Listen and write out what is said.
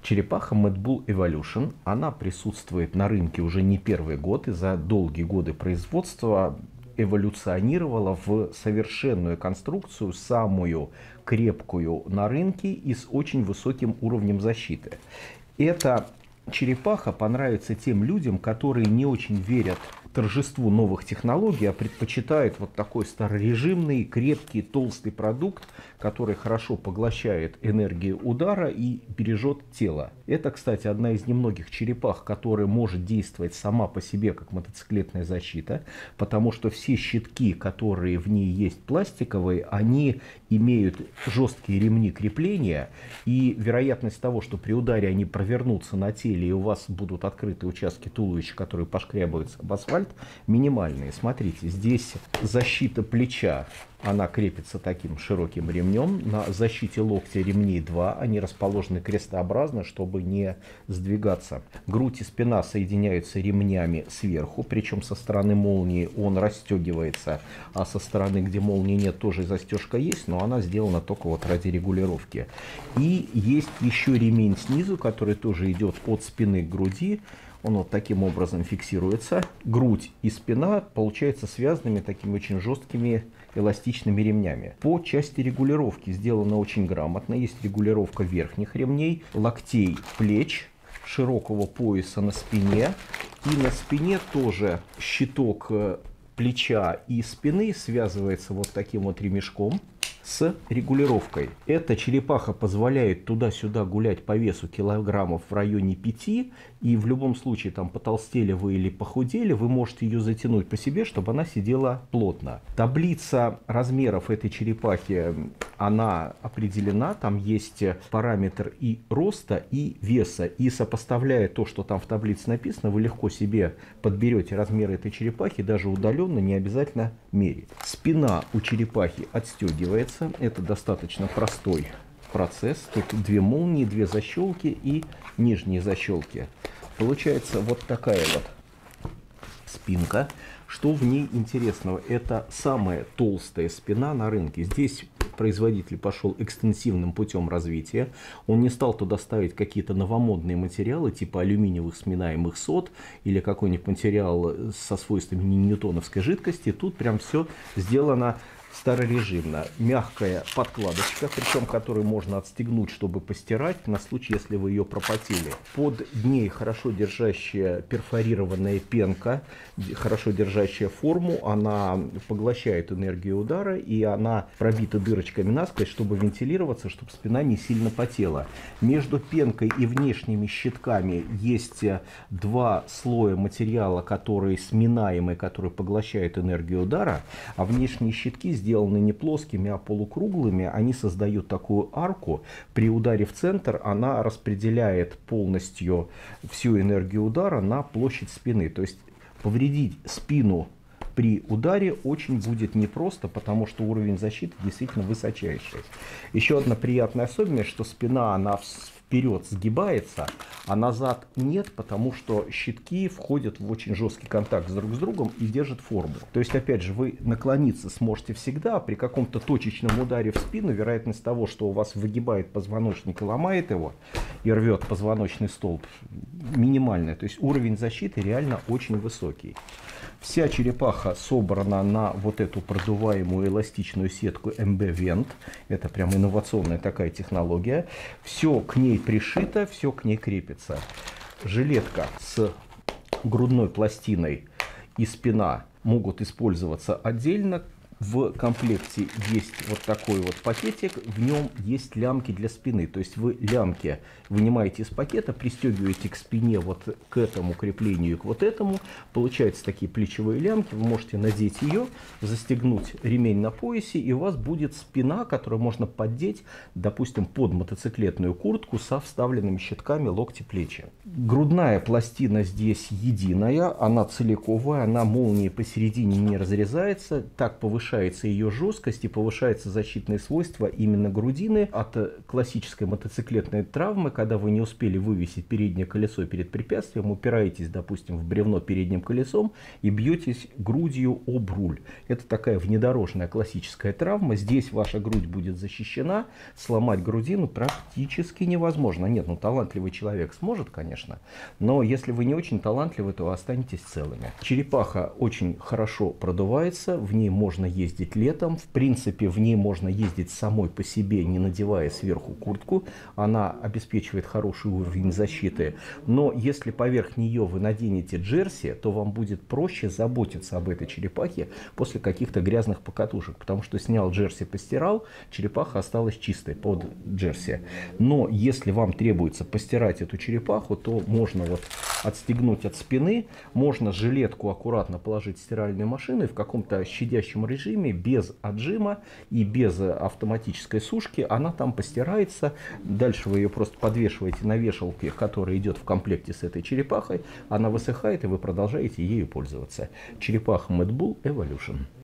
Черепаха Mad Bull Evolution, она присутствует на рынке уже не первый год, и за долгие годы производства эволюционировала в совершенную конструкцию, самую крепкую на рынке и с очень высоким уровнем защиты. Эта черепаха понравится тем людям, которые не очень верят торжеству новых технологий, а предпочитают вот такой старорежимный, крепкий, толстый продукт, который хорошо поглощает энергию удара и бережет тело. Это, кстати, одна из немногих черепах, которая может действовать сама по себе как мотоциклетная защита, потому что все щитки, которые в ней есть пластиковые, они имеют жесткие ремни крепления, и вероятность того, что при ударе они провернутся на теле и у вас будут открыты участки туловища, которые пошкрябаются об асфальт, минимальные. Смотрите, здесь защита плеча, она крепится таким широким ремнем. На защите локтя ремней 2, они расположены крестообразно, чтобы не сдвигаться. Грудь и спина соединяются ремнями сверху, причем со стороны молнии он расстегивается, а со стороны, где молнии нет, тоже застежка есть, но она сделана только вот ради регулировки. И есть еще ремень снизу, который тоже идет от спины к груди. Он вот таким образом фиксируется. Грудь и спина получаются связанными такими очень жесткими эластичными ремнями. По части регулировки сделано очень грамотно. Есть регулировка верхних ремней, локтей, плеч, широкого пояса на спине. И на спине тоже щиток плеча и спины связывается вот таким вот ремешком с регулировкой. Эта черепаха позволяет туда-сюда гулять по весу килограммов в районе 5, и в любом случае, там, потолстели вы или похудели, вы можете ее затянуть по себе, чтобы она сидела плотно. Таблица размеров этой черепахи, она определена, там есть параметр и роста, и веса, и сопоставляя то, что там в таблице написано, вы легко себе подберете размеры этой черепахи, даже удаленно, не обязательно мерить. Спина у черепахи отстегивается. Это достаточно простой процесс. Тут две молнии, две защелки и нижние защелки. Получается вот такая вот спинка. Что в ней интересного? Это самая толстая спина на рынке. Здесь производитель пошел экстенсивным путем развития. Он не стал туда ставить какие-то новомодные материалы, типа алюминиевых сминаемых сот или какой-нибудь материал со свойствами ньютоновской жидкости. Тут прям все сделано старорежимно. Мягкая подкладочка, причем которую можно отстегнуть, чтобы постирать, на случай, если вы ее пропотели. Под ней хорошо держащая перфорированная пенка, хорошо держащая форму, она поглощает энергию удара, и она пробита дырочками насквозь, чтобы вентилироваться, чтобы спина не сильно потела. Между пенкой и внешними щитками есть два слоя материала, которые сминаемые, которые поглощают энергию удара, а внешние щитки сделаны не плоскими, а полукруглыми. Они создают такую арку. При ударе в центр она распределяет полностью всю энергию удара на площадь спины. То есть повредить спину при ударе очень будет непросто, потому что уровень защиты действительно высочайший. Еще одна приятная особенность, что спина, она вперед сгибается, а назад нет, потому что щитки входят в очень жесткий контакт друг с другом и держат форму. То есть, опять же, вы наклониться сможете всегда, а при каком-то точечном ударе в спину вероятность того, что у вас выгибает позвоночник и ломает его, и рвет позвоночный столб, минимальная. То есть уровень защиты реально очень высокий. Вся черепаха собрана на вот эту продуваемую эластичную сетку MB Vent. Это прям инновационная такая технология. Все к ней пришито, все к ней крепится. Жилетка с грудной пластиной и спина могут использоваться отдельно. В комплекте есть вот такой вот пакетик, в нем есть лямки для спины. То есть вы лямки вынимаете из пакета, пристегиваете к спине вот к этому креплению и к вот этому. Получаются такие плечевые лямки, вы можете надеть ее, застегнуть ремень на поясе, и у вас будет спина, которую можно поддеть, допустим, под мотоциклетную куртку со вставленными щитками локти, плечи. Грудная пластина здесь единая, она целиковая, она молнией посередине не разрезается, так повышается повышается ее жесткость и повышаются защитные свойства именно грудины от классической мотоциклетной травмы, когда вы не успели вывесить переднее колесо перед препятствием, упираетесь, допустим, в бревно передним колесом и бьетесь грудью об руль. Это такая внедорожная классическая травма. Здесь ваша грудь будет защищена, сломать грудину практически невозможно. Нет, ну талантливый человек сможет, конечно, но если вы не очень талантливы, то останетесь целыми. Черепаха очень хорошо продувается, в ней можно ездить летом, в принципе в ней можно ездить самой по себе, не надевая сверху куртку, она обеспечивает хороший уровень защиты, но если поверх нее вы наденете джерси, то вам будет проще заботиться об этой черепахе после каких-то грязных покатушек, потому что снял джерси, постирал, черепаха осталась чистой под джерси. Но если вам требуется постирать эту черепаху, то можно вот отстегнуть от спины, можно жилетку аккуратно положить в стиральную машину и в каком-то щадящем режиме, без отжима и без автоматической сушки, она там постирается. Дальше вы ее просто подвешиваете на вешалке, которая идет в комплекте с этой черепахой, она высыхает, и вы продолжаете ею пользоваться. Черепаха Mad Bull Evolution.